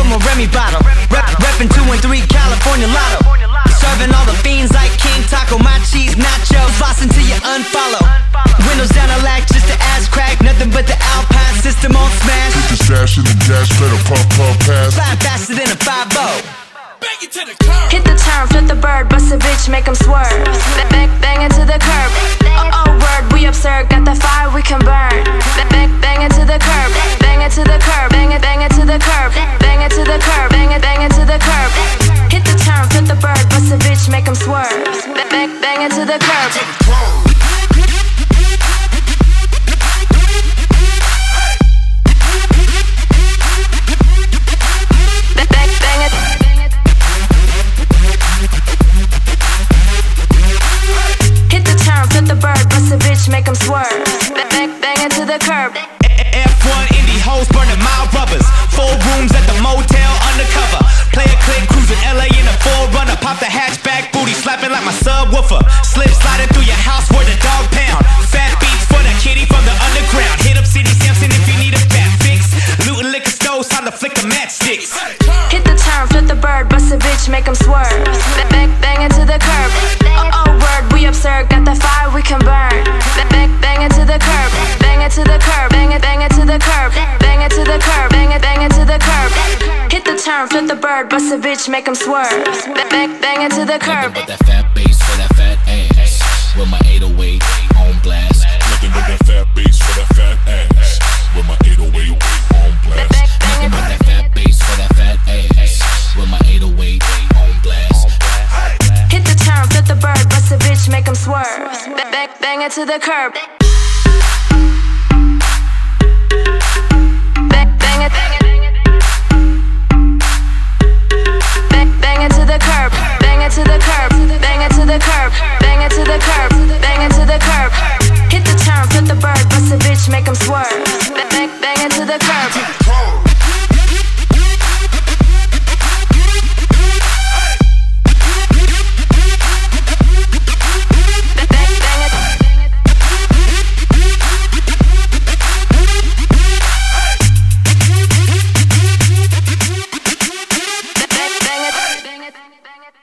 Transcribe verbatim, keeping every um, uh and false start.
from a Remy bottle. Rep, reppin' two and three California Lotto. Serving all the fiends like King Taco. My cheese nachos, floss until you unfollow. Windows down a lack just to ass crack. Nothing but the Alpine system on smash. Put the stash in the gas, better pump, pump, pass. Fly faster than a five oh. Hit the turn, flip the bird, bust a bitch, make 'em swerve. Bang, bang into the curb. Oh, oh, word, we absurd, got that fire we can burn. Bang, bang into the curb, bang it to the curb, bang it, bang it to the curb, bang it to the curb, bang it, bang it to the curb. Hit the turn, flip the bird, bust a bitch, make 'em swerve. Bang, bang it to the curb. Make 'em swerve. Bang, bang it to the curb. F one indie hoes burning my rubbers. Four rooms at the motel undercover. Play a click, cruising L A in a four runner. Pop the hatchback, booty slapping like my subwoofer. Slip sliding through your house where the dog pound. Fat beats for the kitty from the underground. Hit up City Sampson if you need a fat fix. Looting liquor stores, time to flick the matchsticks. Hit the turn, flip the bird, bust a bitch, make 'em swerve. Bang, bang it to the curb. Oh, oh, word, we absurd, got that fire we can burn. Bang, bang it to the curb, bang it to the curb, bang it, bang it to the curb, bang it to the curb, bang it, bang it to the curb. Hit the turn, flip the bird, bust a bitch, make 'em swerve. Bang, bang it to the curb. Nothing but that fat bass for that fat ass. With my eight oh eight on blast. Nothing but that fat bass for that fat ass. With my eight oh eight on blast. Nothing but that fat bass for that fat ass. With my eight oh eight on blast. Hit the turn, flip the bird, bust a bitch, make 'em swerve. Bang, bang it to the curb.